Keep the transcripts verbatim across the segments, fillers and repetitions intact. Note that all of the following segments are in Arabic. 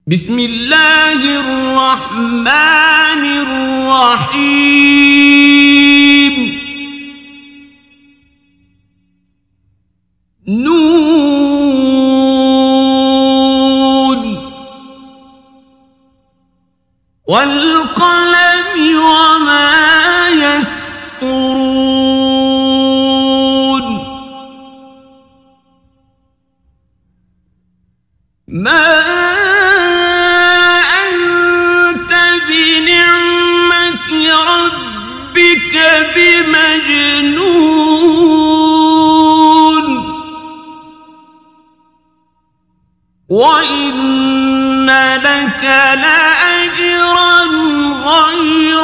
بسم الله الرحمن الرحيم نون والقلم وما يسطرون ما أنت بنعمة ربك بمجنون وإن لك لأجرا غير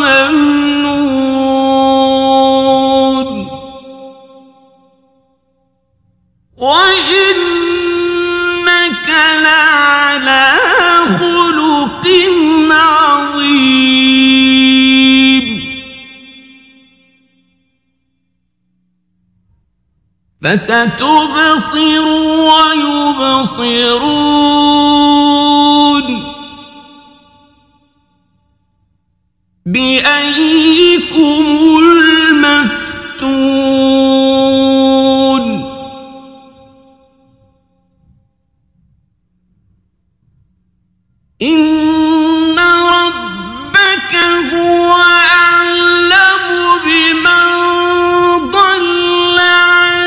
ممنون وإنك لعلى خلق عظيم فستبصر ويبصرون بأيكم المفتون إن ربك هو أعلم بمن ضل عن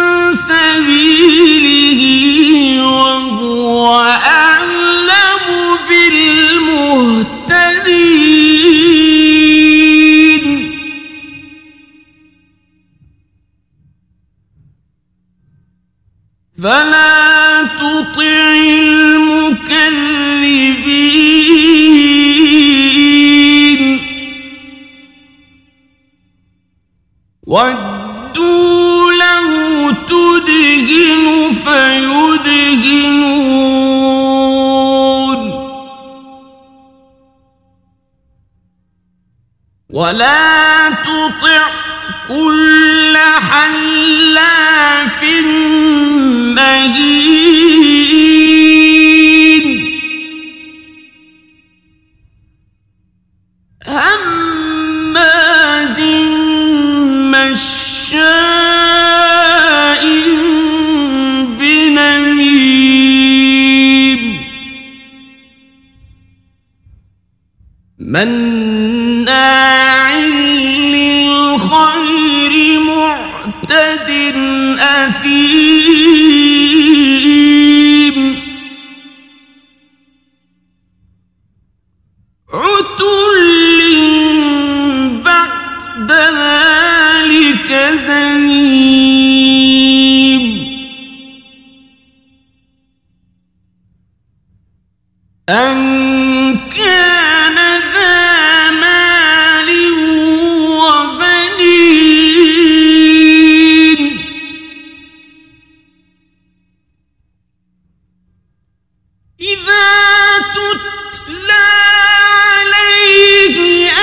سبيله وهو أعلم بالمهتدين فلا تطع المكذبين ودوا له تدهن فيدهنون ولا تطع كل حلاف مهين هماز مشاء بنميم مناع للخير معتد أثيم عتل بعد ذلك زنيم أن كان ذا مال وبنين إذا تتلى عليه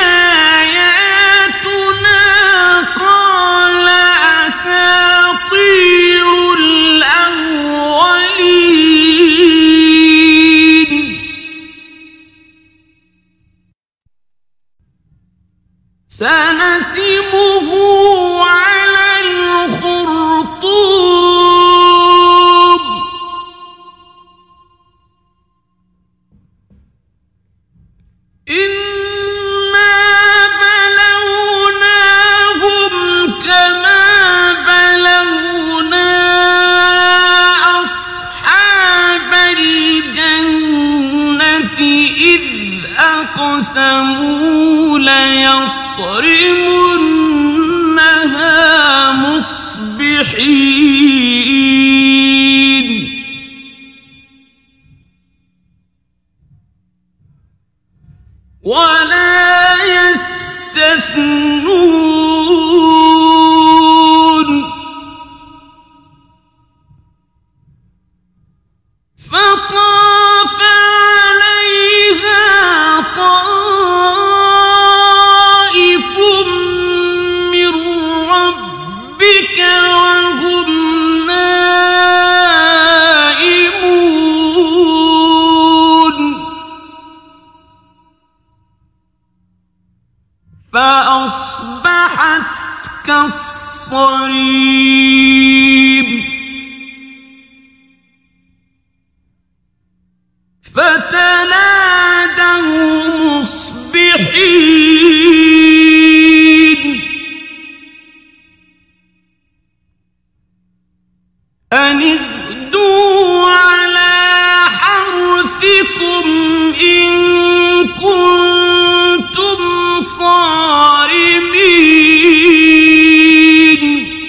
آياتنا قال أساطير الأولين سنسمه على الخرطوم إنا بلوناهم كما بلونا أصحاب الجنة إذ أقسموا ليصرمنها مصبحين ولا يستثنون فطاف عليها طائف من ربك وهم نائمون فأصبحت كالصريم فتنادوا مصبحين أن اغدوا على حرثكم إن كنتم صارمين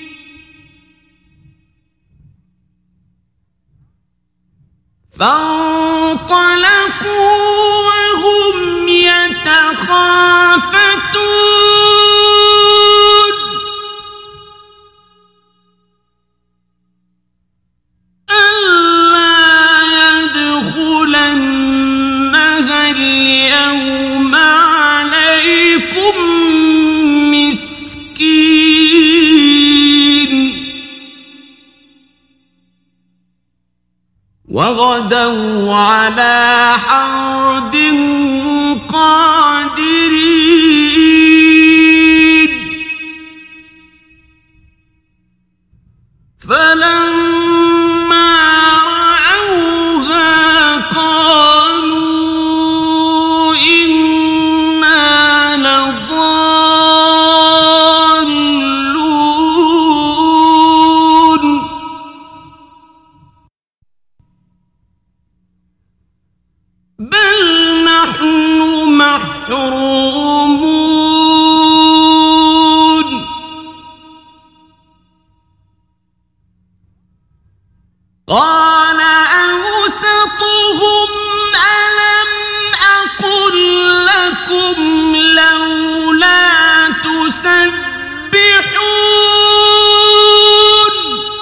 فانطلقوا وهم يتخافتون ألا يدخلنها اليوم عليكم مسكين وغدوا على حرد قادرين فلما رأوها قالوا إنا لضالون بل نحن محرومون قال أوسطهم ألم أقل لكم لولا تسبحون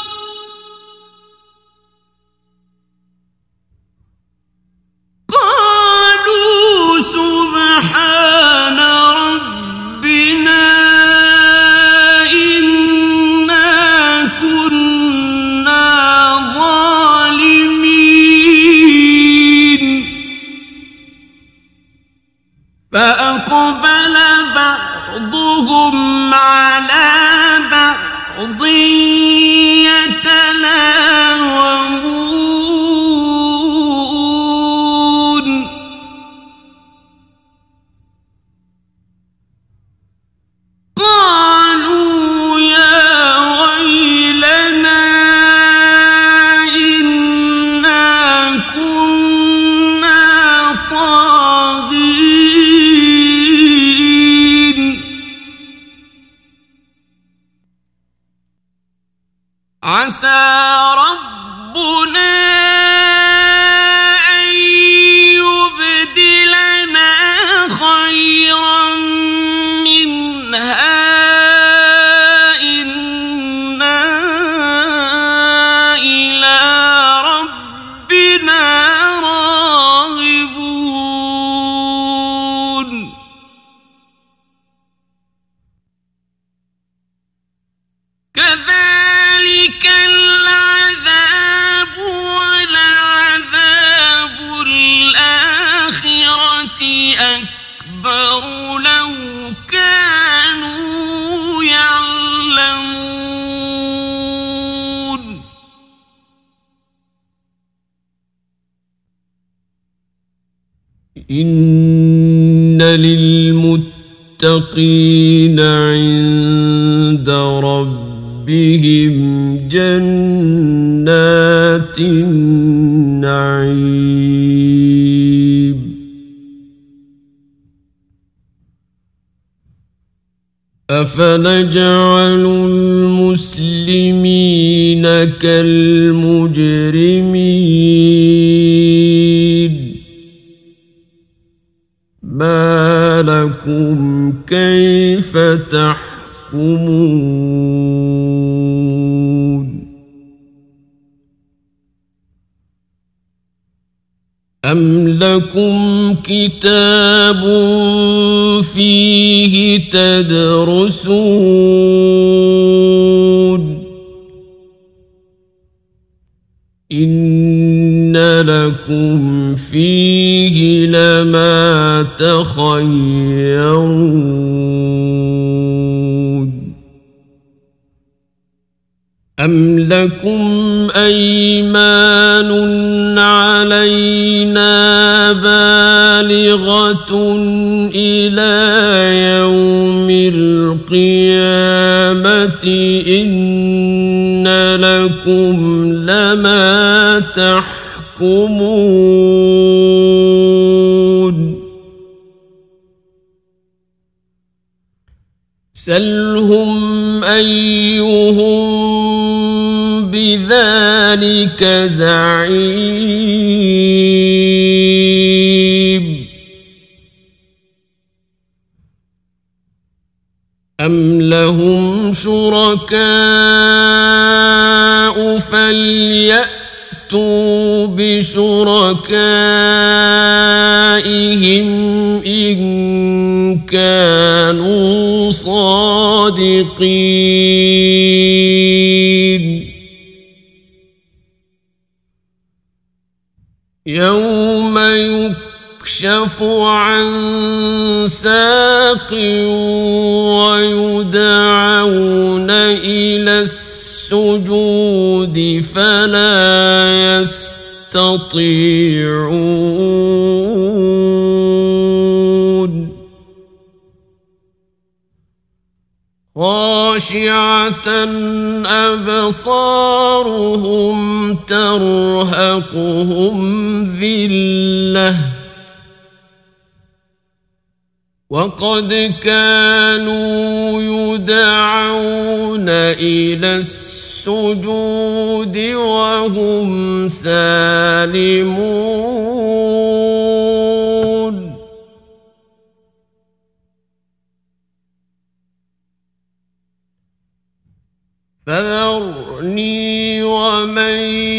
قالوا سبحان ربنا إنا كنا ظالمين فأقبل بعضهم على بعض يتلاومون قالوا يا ويلنا إنا كنا طاغين عسى ربنا أن يبدلنا خيرا منها إنا إلى ربنا راغبون كذلك العذاب ولعذاب الآخرة أكبر لو كانوا يعلمون إن للمتقين عند ربهم جنات النعيم أفنجعل المسلمين كالمجرمين ما لكم كيف تحكمون أم لكم كتاب فيه تدرسون إن لكم فيه لما تخيرون أم لكم أيمان علينا بالغة إلى يوم القيامة إن لكم لما تحكمون سلهم أيهم بذلك زعيم أم لهم شركاء فليأتوا بشركائهم إن كانوا صادقين يوم يكشف عن ساق ويدعون إلى السجود فلا يستطيعون خاشعة أبصارهم ترهقهم ذلة وقد كانوا يدعون إلى السجود وهم سالمون فذرني ومن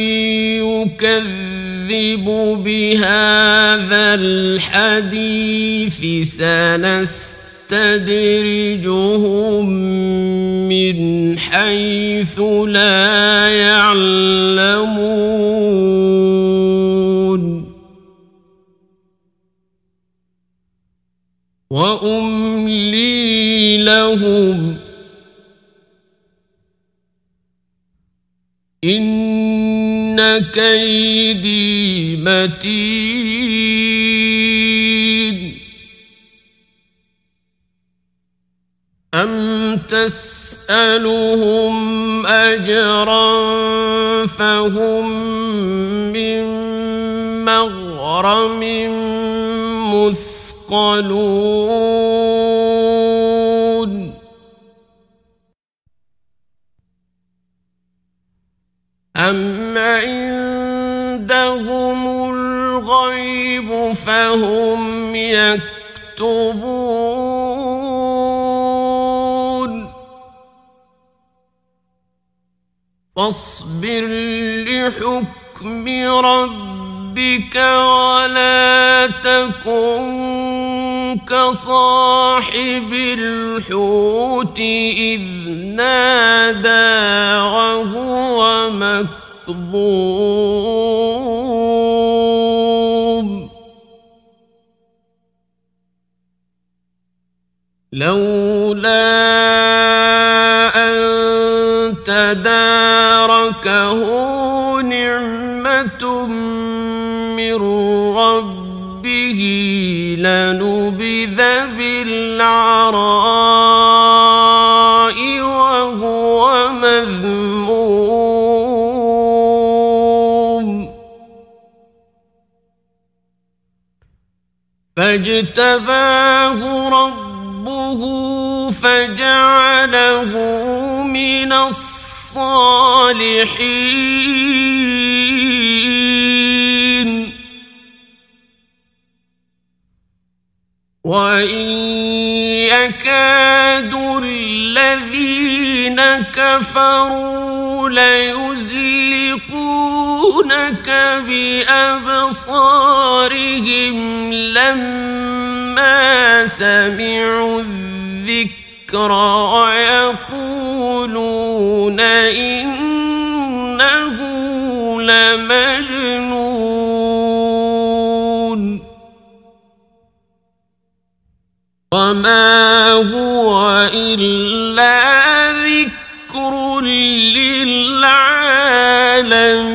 يكذب بهذا الحديث سنستدرجهم من حيث لا يعلمون وأملي لهم إن كيدي متين أم تسألهم أجرا فهم من مغرم مثقلون أم عندهم الغيب فهم يكتبون فاصبر لحكم ربك ولا تكن كصاحب الحوت إذ نادى وهو مكظوم لولا أن تداركه نعمة من ربه لنبذ بالعراء وهو مذموم فاجتباه ربه فجعله من الصالحين وإن يكاد الذين كفروا ليزلقونك بأبصارهم لما سمعوا الذكر ويقولون إنه لمجنون وما هو إلا ذكر للعالمين.